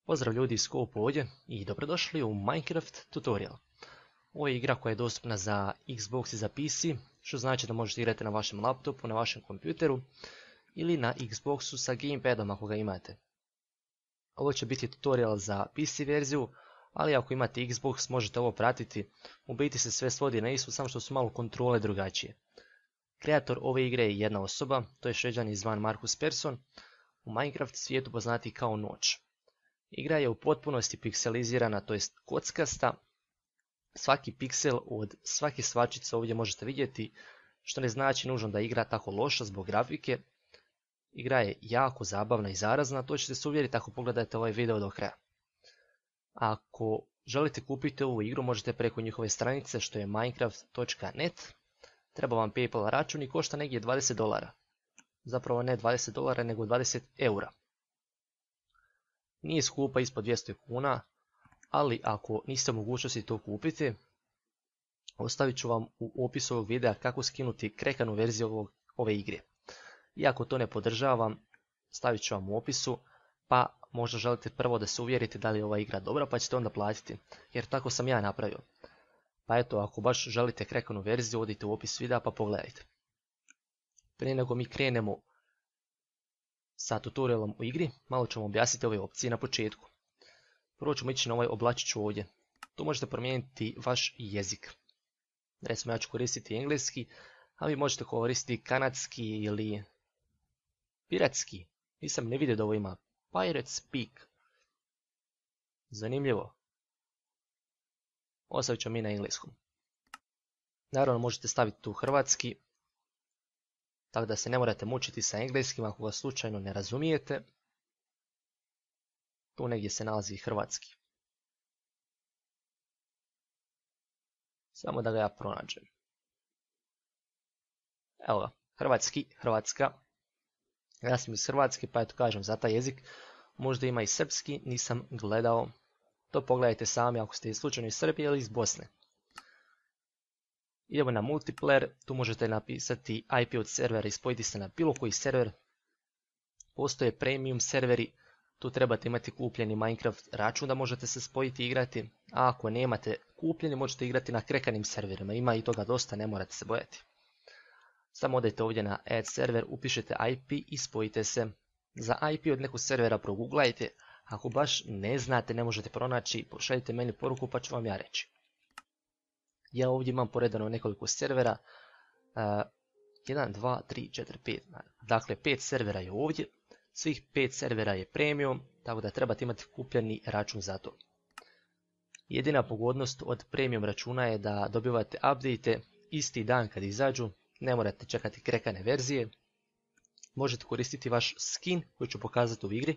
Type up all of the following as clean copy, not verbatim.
Pozdrav ljudi iz Scope ovdje i dobrodošli u Minecraft tutorial. Ovo je igra koja je dostupna za Xbox i za PC, što znači da možete igrati na vašem laptopu, na vašem kompjuteru ili na Xboxu sa gamepadom ako ga imate. Ovo će biti tutorial za PC verziju, ali ako imate Xbox možete ovo pratiti. U biti se sve svodi na isto, samo što su malo kontrole drugačije. Kreator ove igre je jedna osoba, to je Šveđanin zvan Markus Persson, u Minecraft svijetu poznati kao Noć. Igra je u potpunosti pikselizirana, to jest kockasta. Svaki piksel od svake svačice ovdje možete vidjeti, što ne znači nužno da je igra tako loša zbog grafike. Igra je jako zabavna i zarazna, to ćete se uvjeriti ako pogledate ovaj video do kraja. Ako želite kupiti ovu igru možete preko njihove stranice, što je minecraft.net. Treba vam PayPal račun i košta negdje $20. Zapravo ne $20 nego 20 eura. Nije skupa ispod 200 kuna, ali ako niste u mogućnosti to kupiti, ostavit ću vam u opisu ovog videa kako skinuti krekanu verziju ove igre. Iako to ne podržavam, stavit ću vam u opisu, pa možda želite prvo da se uvjerite da li je ova igra dobra, pa ćete onda platiti, jer tako sam ja napravio. Pa eto, ako baš želite krekanu verziju, odite u opis videa pa pogledajte. Prije nego mi krenemo sa tutorialom u igri, malo ćemo objasniti ove opcije na početku. Prvo ćemo ići na ovaj oblačić ovdje. Tu možete promijeniti vaš jezik. Recimo ja ću koristiti engleski, a vi možete koristiti kanadski ili piratski. Nisam ne vidio da ovo ima Pirate Speak. Zanimljivo. Ostavit ću mi na engleskom. Naravno možete staviti tu hrvatski, tako da se ne morate mučiti sa engleskim ako ga slučajno ne razumijete. Tu negdje se nalazi hrvatski. Samo da ga ja pronađem. Evo ga, hrvatski, Hrvatska. Ja sam iz Hrvatske pa eto kažem za taj jezik. Možda ima i srpski, nisam gledao. To pogledajte sami ako ste slučajno iz Srbije ili iz Bosne. Idemo na multiplayer, tu možete napisati IP od servera i spojiti se na bilo koji server. Postoje premium serveri, tu trebate imati kupljeni Minecraft račun da možete se spojiti i igrati. A ako nemate kupljeni možete igrati na krekanim serverima, ima i toga dosta, ne morate se bojati. Samo odete ovdje na add server, upišete IP i spojite se. Za IP od nekog servera progooglajte, ako baš ne znate, ne možete pronaći, pošaljite meni poruku pa ću vam ja reći. Ja ovdje imam poredano nekoliko servera, 1, 2, 3, 4, 5, dakle 5 servera je ovdje, svih 5 servera je premium, tako da trebate imati kupljeni račun za to. Jedina pogodnost od premium računa je da dobivate update isti dan kad izađu, ne morate čekati krekane verzije, možete koristiti vaš skin koji ću pokazati u igri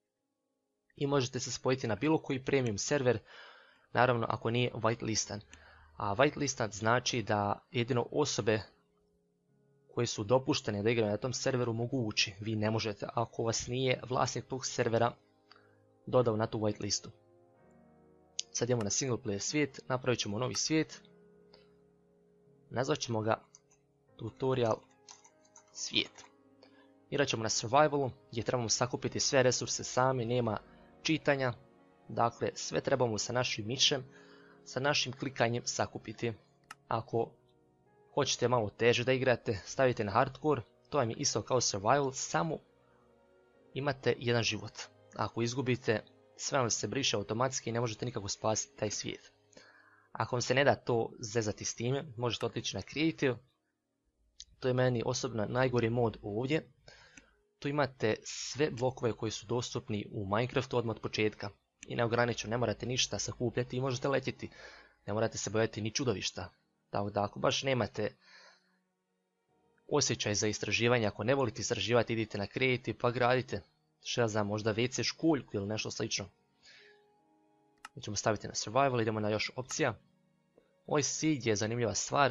i možete se spojiti na bilo koji premium server, naravno ako nije whitelistan. A whitelistan znači da jedino osobe koje su dopuštene da igraju na tom serveru mogu ući. Vi ne možete ako vas nije vlasnik tog servera dodao na tu whitelistu. Sad idemo na single player svijet, napravit ćemo novi svijet. Nazvat ćemo ga tutorial svijet. Igrat ćemo na survivalu gdje trebamo sakupiti sve resurse sami, nema čitanja. Dakle, sve trebamo sa našim mišem, sa našim klikanjem sakupiti. Ako hoćete malo teže da igrate, stavite na hardcore, to vam je isto kao survival, samo imate jedan život. Ako izgubite, sve vam se briše automatski i ne možete nikako spasiti taj svijet. Ako vam se ne da to zezati s time, možete otići na creative. To je meni osobno najgori mod ovdje. Tu imate sve blokove koji su dostupni u Minecraftu odmah od početka. I neograničeno, ne morate ništa sakupljati i možete letjeti. Ne morate se bojati ni čudovišta. Tako da ako baš nemate osjećaj za istraživanje, ako ne volite istraživati, idite na Creative pa gradite. Što ja znam, možda WC školjku ili nešto slično. Mi ćemo staviti na Survival, idemo na još opcija. Ovaj seed je zanimljiva stvar.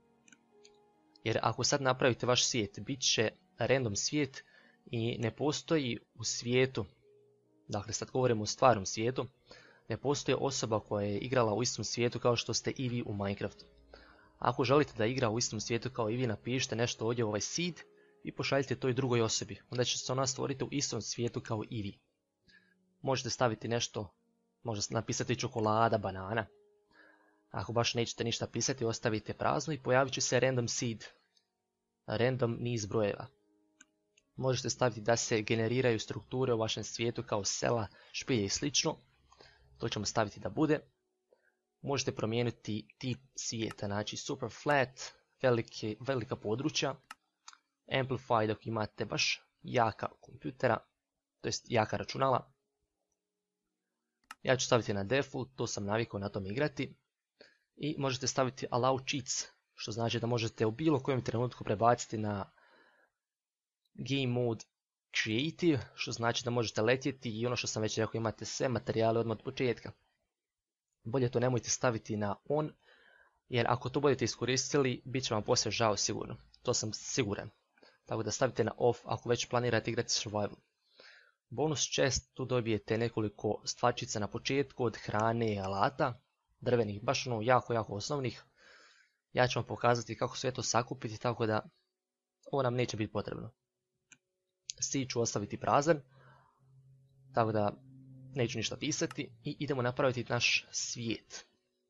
Jer ako sad napravite vaš svijet, bit će random svijet i ne postoji u svijetu. Dakle, sad govorimo o stvarnom svijetu. Ne postoji osoba koja je igrala u istom svijetu kao što ste i vi u Minecraftu. Ako želite da igra u istom svijetu kao i vi, napišite nešto ovdje u ovaj seed i pošaljite toj drugoj osobi. Onda će se ona stvoriti u istom svijetu kao i vi. možete staviti nešto, možete napisati čokolada, banana. Ako baš nećete ništa pisati, ostavite prazno i pojavit će se random seed, random niz brojeva. Možete staviti da se generiraju strukture u vašem svijetu kao sela, špilje i slično. To ćemo staviti da bude. Možete promijeniti tip svijeta, znači super flat, velika područja. Amplify dok imate baš jaka kompjutera, to jest jaka računala. Ja ću staviti na default, to sam navikao na tom igrati. I možete staviti allow cheats, što znači da možete u bilo kojem trenutku prebaciti na game mode creative, što znači da možete letjeti i ono što sam već rekao, imate sve materijale odmah od početka. Bolje to nemojte staviti na on, jer ako to budete iskoristili, bit će vam poslije žao sigurno. To sam siguran. Tako da stavite na off ako već planirate igrati survival. Bonus chest, tu dobijete nekoliko stvarčica na početku od hrane i alata, drvenih, baš ono jako osnovnih. Ja ću vam pokazati kako sve to sakupiti, tako da ovo nam neće biti potrebno. Seed ću ostaviti prazan, tako da neću ništa pisati i idemo napraviti naš svijet.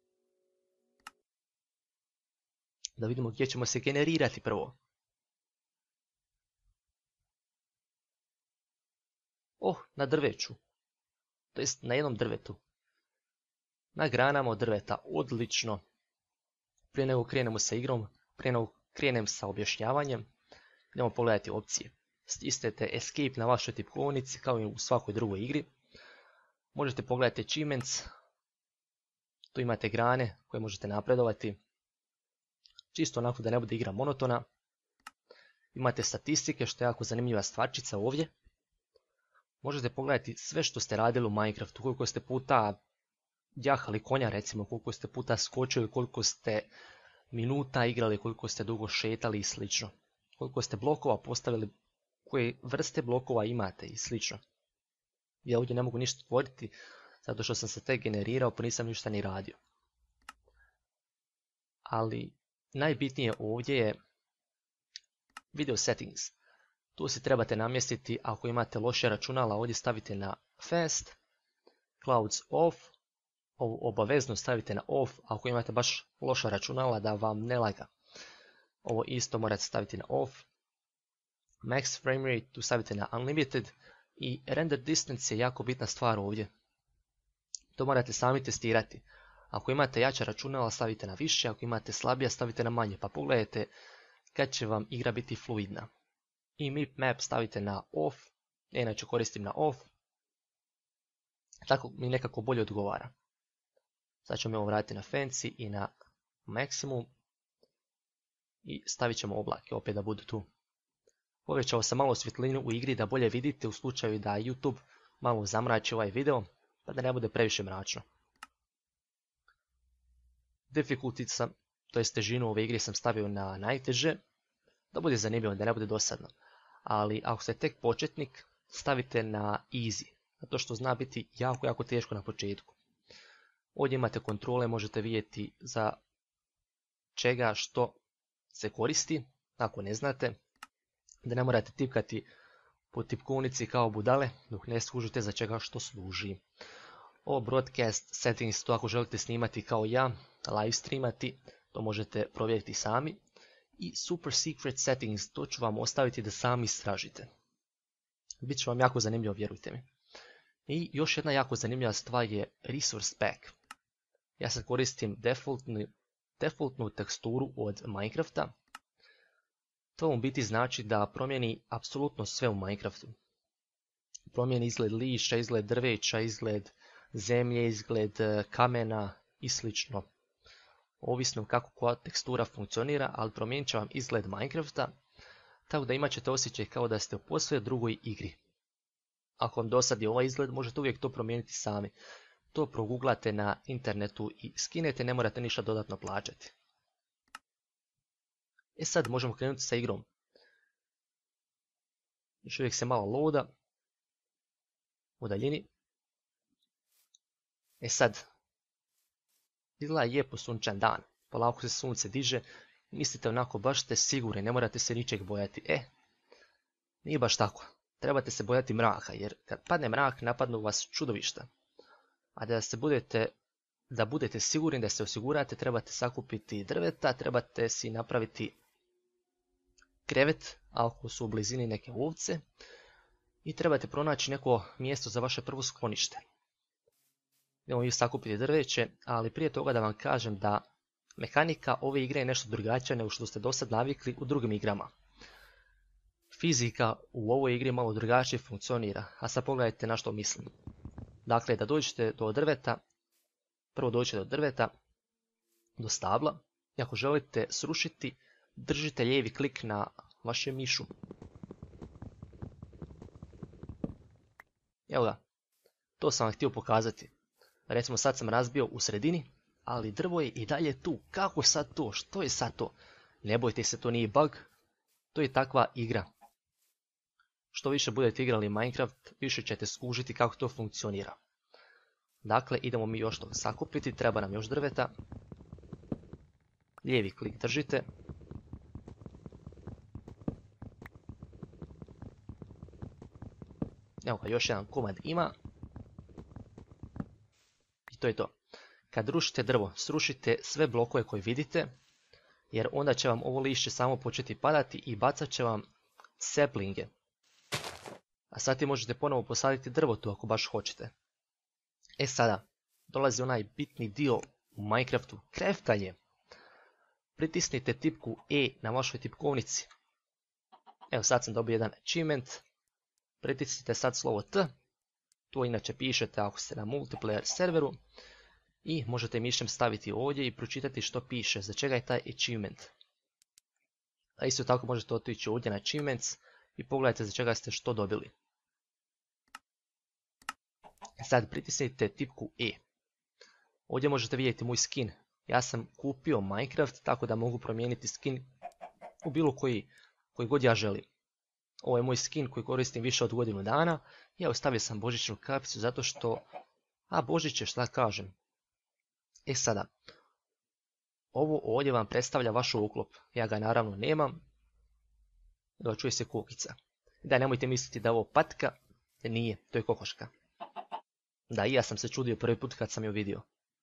Da vidimo gdje ćemo se generirati prvo. Na drveću. To jest na jednom drvetu. Na granama od drveta. Odlično. Prije nego krenemo sa igrom, prije nego krenem sa objašnjavanjem, idemo pogledati opcije. Stisnete escape na vašoj tipkovnici kao i u svakoj drugoj igri. Možete pogledati achievements. Tu imate grane koje možete napredovati. Čisto onako da ne bude igra monotona. Imate statistike, što je jako zanimljiva stvarčica ovdje. Možete pogledati sve što ste radili u Minecraftu, koliko ste puta jahali konja recimo, koliko ste puta skočili, koliko ste minuta igrali, koliko ste dugo šetali i slično. Koliko ste blokova postavili, koje vrste blokova imate i slično. Ja ovdje ne mogu ništa stvoriti, zato što sam se tek generirao pa nisam ništa ni radio. Ali najbitnije ovdje je video settings. Tu si trebate namjestiti, ako imate loše računala, ovdje stavite na fast, clouds off, ovo obavezno stavite na off, ako imate baš loša računala da vam ne laga. Ovo isto morate staviti na off. Max frame rate tu stavite na unlimited i render distance je jako bitna stvar ovdje. To morate sami testirati. Ako imate jača računala stavite na više, ako imate slabija stavite na manje, pa pogledajte kad će vam igra biti fluidna. I map stavite na off, inače koristim na off, tako mi nekako bolje odgovara. Sad ćemo ovo vratiti na fancy i na maximum i stavit ćemo oblake opet da budu tu. Povećao sam malo svjetlinu u igri da bolje vidite u slučaju da YouTube malo zamrači ovaj video, pa da ne bude previše mračno. Difficulty sam, to jest težinu ove igre sam stavio na najteže, da bude zanimljivo, da ne bude dosadno. Ali ako ste tek početnik, stavite na easy, zato što zna biti jako teško na početku. Ovdje imate kontrole, možete vidjeti za čega što se koristi, ako ne znate, da ne morate tipkati po tipkovnici kao budale, dok ne skužite za čega što služi. Ovo broadcast settings, to ako želite snimati kao ja, live streamati, to možete provjeriti sami. I super secret settings, to ću vam ostaviti da sami istražite. Biće vam jako zanimljivo, vjerujte mi. I još jedna jako zanimljiva stvar je resource pack. Ja sad koristim defaultnu teksturu od Minecrafta. To vam biti znači da promijeni apsolutno sve u Minecraftu. Promijeni izgled lišća, izgled drveća, izgled zemlje, izgled kamena i slično. Ovisno kako koja tekstura funkcionira, ali promijenit će vam izgled Minecrafta, tako da imat ćete osjećaj kao da ste u posve drugoj igri. Ako vam dosadi ovaj izgled, možete uvijek to promijeniti sami. To proguglate na internetu i skinete, ne morate ništa dodatno plaćati. Sad možemo krenuti sa igrom. Još uvijek se malo loada u daljini. Sad, izgleda lijepo sunčan dan, polako se sunce diže i mislite onako baš ste sigurni, ne morate se ničeg bojati. Nije baš tako. trebate se bojati mraka, jer kad padne mrak napadnu vas čudovišta. A da budete sigurni da se osigurate, trebate sakupiti drveta, trebate si napraviti krevet ako su u blizini neke ovce i trebate pronaći neko mjesto za vaše prvo sklonište. Idemo vi sakupiti drveće, ali prije toga da vam kažem da mehanika ove igre je nešto drugačija nego što ste do sad navikli u drugim igrama. Fizika u ovoj igri malo drugačije funkcionira, a sad pogledajte na što mislim. Dakle, da dođete do drveta, prvo dođete do drveta, do stabla, i ako želite srušiti, držite lijevi klik na vašem mišu. Evo ga, to sam vam htio pokazati. Recimo sad sam razbio u sredini, ali drvo je i dalje tu. Kako sad to? Što je sad to? Ne bojte se, to nije bug, to je takva igra. Što više budete igrali Minecraft, više ćete skužiti kako to funkcionira. Dakle, idemo mi još to sakupiti, treba nam još drveta. Lijevi klik držite. Evo ga, još jedan komad ima. I to je to. Kad rušite drvo, srušite sve blokove koje vidite, jer onda će vam ovo lišće samo početi padati i bacat će vam saplinge. A sad ti možete ponovo posaditi drvo tu ako baš hoćete. E sada, dolazi onaj bitni dio u Minecraftu, craftanje. Pritisnite tipku E na vašoj tipkovnici. Evo sad sam dobio jedan achievement. Pritisnite sad slovo T. To inače pišete ako ste na multiplayer serveru. I možete mišem staviti ovdje i pročitati što piše, za čega je taj achievement. A isto tako možete otići ovdje na achievements i pogledajte za čega ste što dobili. Sad pritisnite tipku E. Ovdje možete vidjeti moj skin. Ja sam kupio Minecraft tako da mogu promijeniti skin u bilo koji god ja želim. Ovo je moj skin koji koristim više od godinu dana. Ja ostavio sam božićnu kapicu zato što... A Božić je, šta kažem. E sada, ovo ovdje vam predstavlja vaš uklop. Ja ga naravno nemam. Evo, čuje se kokica. Da, nemojte misliti da je ovo patka. Nije, to je kokoška. Da, i ja sam se čudio prvi put kad sam ju vidio.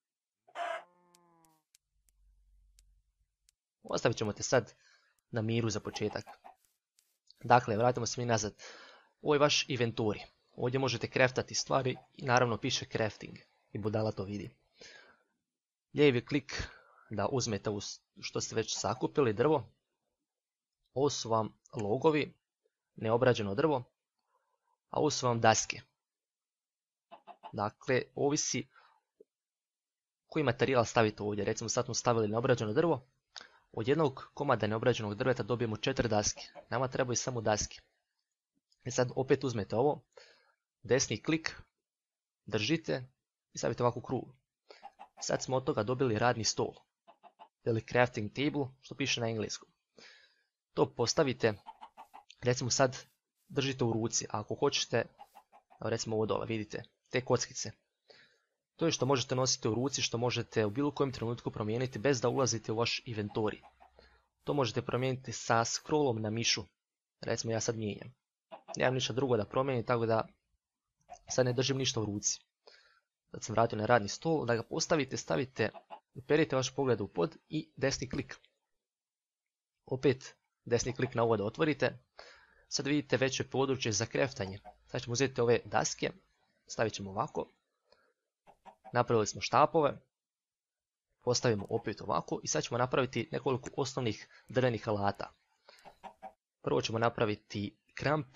Ostavit ćemo te sad na miru za početak. Dakle, vratimo se mi nazad. Ovo je vaš inventori. Ovdje možete craftati stvari i naravno piše crafting. I budala to vidi. Lijevi klik da uzmete što ste već sakupili drvo. Ovo su vam logovi, neobrađeno drvo. A ovo su vam daske. Dakle, ovisi koji materijal stavite ovdje. Recimo sad smo stavili neobrađeno drvo. Od jednog komada neobrađenog drveta dobijemo 4 daske. Nama trebaju samo daske. I sad opet uzmete ovo. Desni klik. Držite i stavite ovako krug. Sad smo od toga dobili radni stol. Ili crafting table, što piše na engleskom. To postavite. Recimo sad držite u ruci. A ako hoćete, recimo ovo dole, vidite. Te kockice. To je što možete nositi u ruci, što možete u bilo kojem trenutku promijeniti bez da ulazite u vaš inventori. To možete promijeniti sa scrollom na mišu. Recimo ja sad mijenjam. Nemam ništa drugo da promijenim, tako da sad ne držim ništa u ruci. Sad sam vratio na radni stol, da ga postavite, stavite, uperite vaš pogled u pod i desni klik. Opet desni klik na ovo da otvorite. Sad vidite veće područje za craftanje. Sad ćemo uzeti ove daske, stavit ćemo ovako. Napravili smo štapove, postavimo opet ovako i sad ćemo napraviti nekoliko osnovnih drvenih alata. Prvo ćemo napraviti kramp,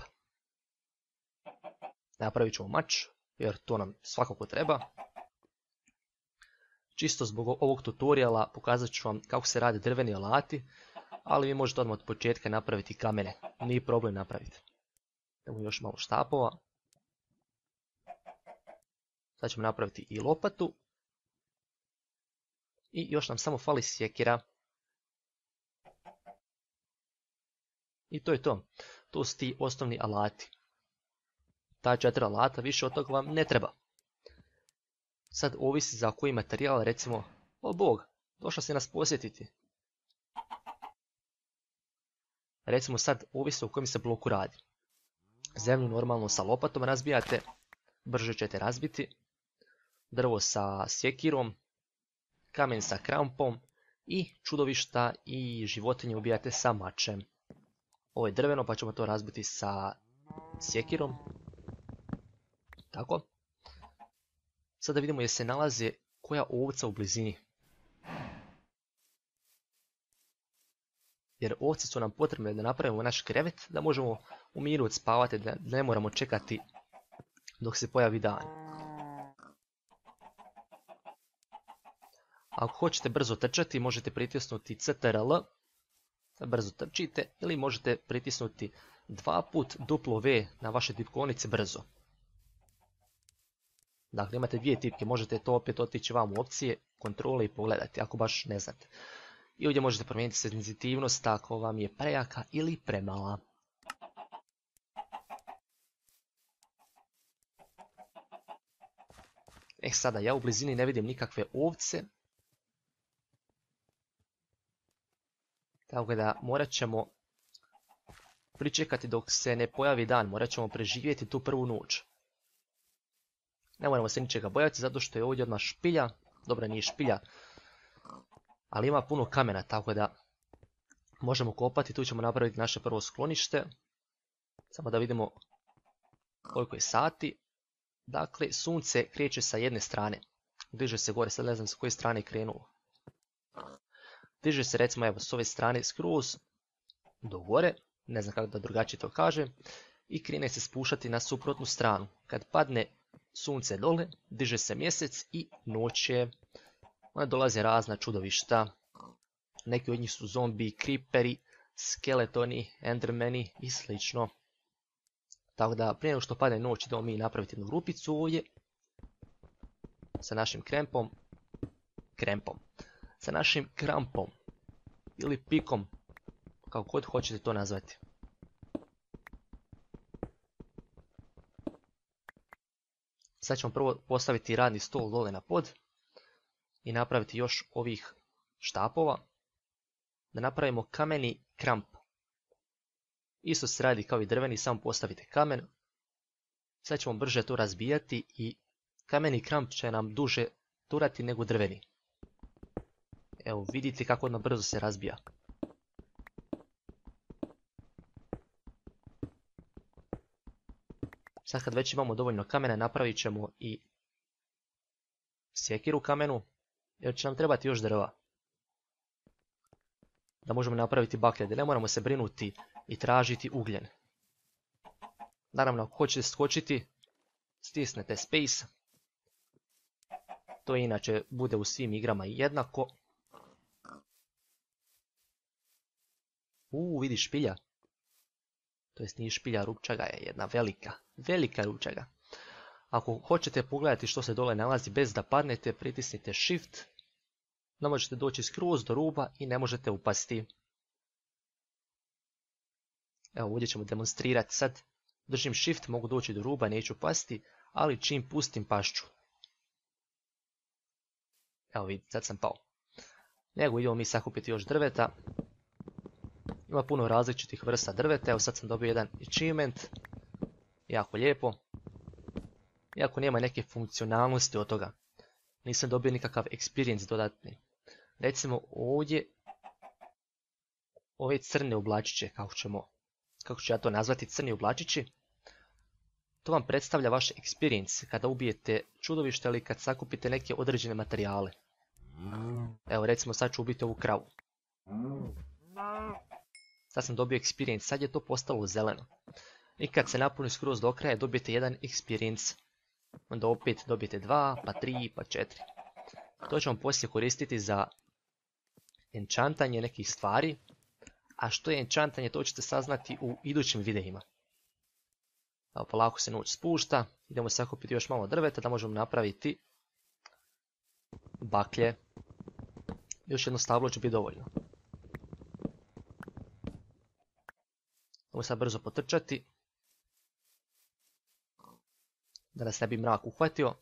napravit ćemo mač, jer to nam svakako treba. Čisto zbog ovog tutoriala pokazat ću vam kako se rade drveni alati, ali vi možete odmah od početka napraviti kamene, nije problem napraviti. Evo još malo štapova. Sad ćemo napraviti i lopatu. I još nam samo fali sjekira. I to je to. To su ti osnovni alati. Ta 4 alata, više od toga vam ne treba. Sad ovisi za koji materijal, recimo, o bog, došao si nas posjetiti. Recimo sad ovisi o kojem se bloku radi. Zemlju normalno sa lopatom razbijate, brže ćete razbiti. Drvo sa sjekirom, kamen sa krampom i čudovišta i životinje ubijate sa mačem. Ovo je drveno pa ćemo to razbiti sa sjekirom. Tako. Sada vidimo gdje se nalaze koja ovca u blizini. Jer ovce su nam potrebne da napravimo naš krevet, da možemo u miru odspavati, da ne moramo čekati dok se pojavi dan. Ako hoćete brzo trčati, možete pritisnuti CTRL, brzo trčite, ili možete pritisnuti 2 put duplo V na vaše tipkovnice brzo. Dakle, imate dvije tipke, možete to opet otići vam u opcije, kontrole i pogledati, ako baš ne znate. I ovdje možete promijeniti senzitivnost ako vam je prejaka ili premala. Sada ja u blizini ne vidim nikakve ovce. Tako da morat ćemo pričekati dok se ne pojavi dan, morat ćemo preživjeti tu prvu noć. Ne moramo se ničega bojati zato što je ovdje odmah špilja, dobra nije špilja, ali ima puno kamena, tako da možemo kopati, tu ćemo napraviti naše prvo sklonište. Samo da vidimo koliko je sati. Dakle, sunce kreće sa jedne strane, diže se gore, sad ne znam s koje strane je krenulo. Diže se recimo evo s ove strane skroz do gore, ne znam kako da drugačije to kažem, i krene se spuštati na suprotnu stranu. Kad padne sunce dole, diže se mjesec i noć je. Onda dolaze razna čudovišta. Neki od njih su zombi, creeperi, skeletoni, endermeni i slično. Tako da prije nego što padne noć idemo mi napraviti jednu rupicu ovdje. Sa našim sa našim krampom. Ili pikom. Kako god hoćete to nazvati. Sad ćemo prvo postaviti radni stol dole na pod. I napraviti još ovih štapova. Da napravimo kameni kramp. Isto se radi kao i drveni, samo postavite kamen. Sad ćemo brže to razbijati i kameni kramp će nam duže turati nego drveni. Evo vidite kako odmah brzo se razbija. Sad kad već imamo dovoljno kamena napravit ćemo i sjekiru kamenu. Jer će nam trebati još drva. Da možemo napraviti baklje, da ne moramo se brinuti i tražiti ugljen. Naravno, ako hoćete skočiti, stisnete space. To inače bude u svim igrama jednako. Vidi špilja. To jest nije špilja, rupčaga je jedna velika rupčaga. Ako hoćete pogledati što se dole nalazi bez da padnete, pritisnite Shift. Ne možete doći skroz do ruba i ne možete upasti. Evo ovdje ćemo demonstrirati sad. Držim Shift, mogu doći do ruba, neću pasti, ali čim pustim pašću. Evo vidite, sad sam pao. Nego idemo mi sakupiti još drveta. Ima puno različitih vrsta drveta, evo sad sam dobio jedan achievement. Jako lijepo. Iako nema neke funkcionalnosti od toga. Nisam dobio nikakav experience dodatni. Recimo ovdje ove crne oblačiće, kako ću ja to nazvati, crni oblačići. To vam predstavlja vaš experience kada ubijete čudovište ili kad sakupite neke određene materijale. Evo recimo sad ću ubiti ovu kravu. Sad sam dobio experience, sad je to postalo zeleno. I kad se napuni skroz do kraja dobijete jedan experience. Onda opet dobijete 2, pa 3, pa 4. To ćemo poslije koristiti za enchantanje nekih stvari. A što je enchantanje, to ćete saznati u idućim videima. Evo, polako se noć spušta. Idemo sakupiti još malo drveta da možemo napraviti baklje. Još jedno stablo će biti dovoljno. Idemo sad brzo potrčati. Da nas ne bi mrak uhvatio.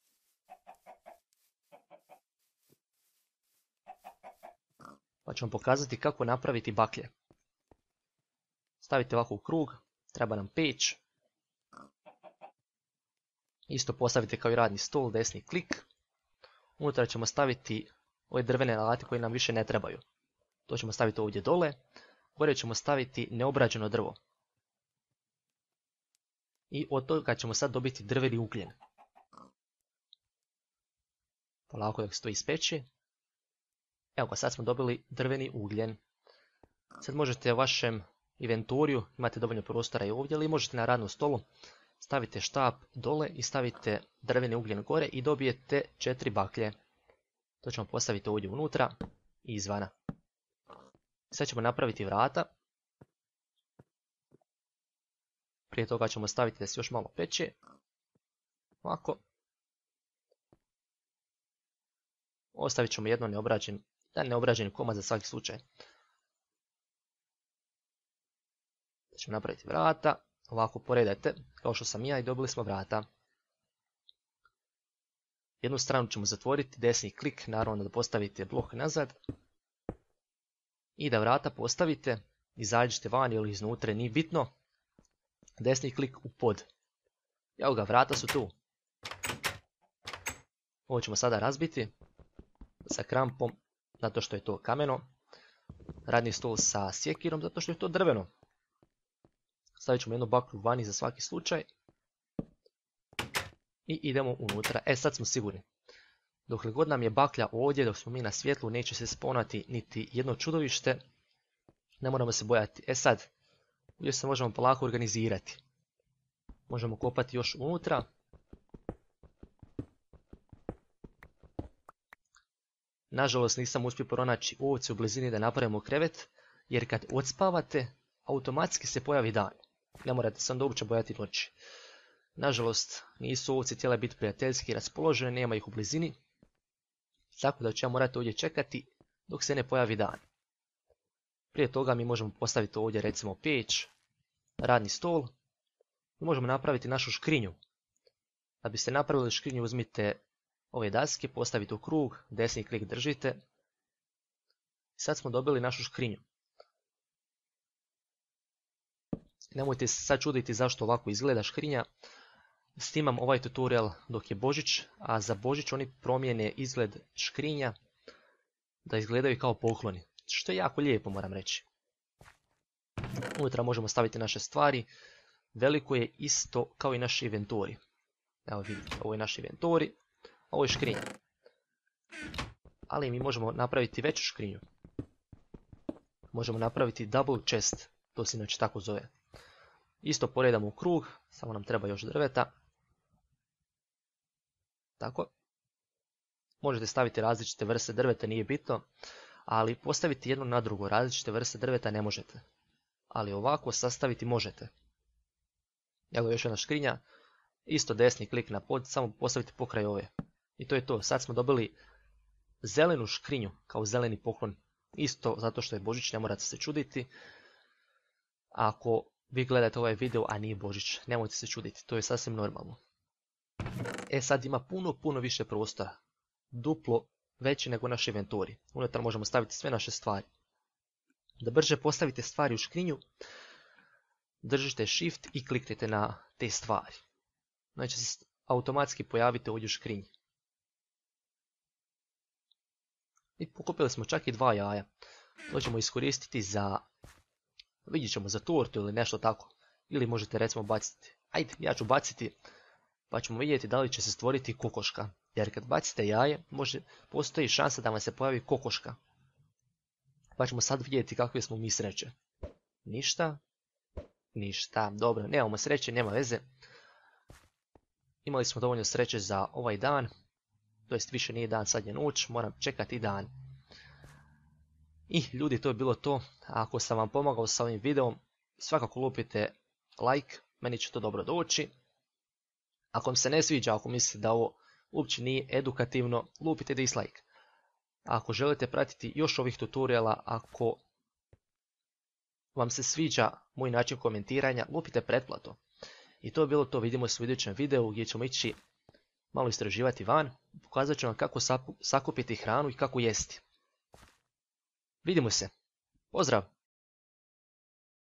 Pa ću vam pokazati kako napraviti baklje. Stavite ovako u krug, treba nam peć, Isto postavite kao i radni stol, desni klik. Unutra ćemo staviti ove drvene alate koji nam više ne trebaju. To ćemo staviti ovdje dole. Gore ćemo staviti neobrađeno drvo. I od toga ćemo sad dobiti drveni ugljen. Polako dok se to ispeče. Evo ga, sad smo dobili drveni ugljen. Sad možete u vašem inventoriju, imate dovoljno prostora i ovdje, ali možete na radnom stolu stavite štap dole i stavite drveni ugljen gore i dobijete 4 baklje. To ćemo postaviti ovdje unutra i izvana. Sad ćemo napraviti vrata. Prije toga ćemo staviti da se još malo peče. Ovako. Ostavit ćemo jedan neobrađeni komad za svaki slučaj. Da ćemo napraviti vrata. Ovako poredajte, kao što sam ja, i dobili smo vrata. Jednu stranu ćemo zatvoriti, desni klik, naravno da postavite blok nazad. I da vrata postavite, izađite van ili iznutra, nije bitno. Desni klik u pod. Evo ga, vrata su tu. Ovo ćemo sada razbiti sa krampom, zato što je to kameno. Radni stol sa sjekirom, zato što je to drveno. Stavit ćemo jednu baklju vani za svaki slučaj. I idemo unutra. Sad smo sigurni. Dokle god nam je baklja ovdje, dok smo mi na svjetlu, neće se spawnati niti jedno čudovište. Ne moramo se bojati. Sad, ovdje se možemo polako organizirati. Možemo kopati još unutra. Nažalost, nisam uspio pronaći ovce u blizini da napravimo krevet, jer kad odspavate, automatski se pojavi dan. Ne morate se onda uopće bojati noći. Nažalost, nisu ovce htjele biti prijateljski raspoložene, nema ih u blizini. Tako da ću ja morati ovdje čekati dok se ne pojavi dan. Prije toga mi možemo postaviti ovdje recimo peć, radni stol. I možemo napraviti našu škrinju. Da biste napravili škrinju, uzmite ove daske, postavite u krug, desni klik držite. Sad smo dobili našu škrinju. Nemojte se sad čuditi zašto ovako izgleda škrinja. Snimam ovaj tutorial dok je Božić, a za Božić oni promijene izgled škrinja da izgledaju kao pokloni. Što je jako lijepo, moram reći. Unutra možemo staviti naše stvari. Veliko je isto kao i naši inventori. Evo vidite, ovo je naš inventori, ovo je škrinja. Ali mi možemo napraviti veću škrinju. Možemo napraviti double chest, to se inače tako zove. Isto poredamo u krug, samo nam treba još drveta. Tako. Možete staviti različite vrste drveta, nije bitno. Ali postaviti jedno na drugo, različite vrste drveta ne možete. Ali ovako sastaviti možete. Evo još jedna škrinja. Isto desni klik na pod, samo postavite pokraj ove. I to je to. Sad smo dobili zelenu škrinju kao zeleni poklon. Isto zato što je Božić, ne morate se čuditi. Ako vi gledate ovaj video, a nije Božić, nemojte se čuditi. To je sasvim normalno. Sad ima puno više prostora. Duplo veći nego naši inventori. Unutar možemo staviti sve naše stvari. Da brže postavite stvari u škrinju, držite shift i kliknite na te stvari. Znači se automatski pojavite ovdje u škrinji. I pokupili smo čak i 2 jaja. To ćemo iskoristiti za, vidjet ćemo, za tortu ili nešto tako. Ili možete recimo baciti. Ajde, ja ću baciti, pa ćemo vidjeti da li će se stvoriti kokoška. Jer kad bacite jaje, postoji šansa da vam se pojavi kokoška. Pa ćemo sad vidjeti kakve smo mi sreće. Ništa. Ništa. Dobro, nemamo sreće, nema veze. Imali smo dovoljno sreće za ovaj dan. To jest više nije dan, sad je noć, moram čekati dan. I ljudi, to je bilo to. Ako sam vam pomogao sa ovim videom, svakako lupite like, meni će to dobro doći. Ako vam se ne sviđa, ako mislite da ovo uopće nije edukativno, lupite dislike. Ako želite pratiti još ovih tutoriala, ako vam se sviđa moj način komentiranja, lupite pretplatu. I to je bilo to, vidimo se u idućem videu gdje ćemo ići malo istraživati van. Pokazat ću vam kako sakupiti hranu i kako jesti. Vidimo se. Pozdrav!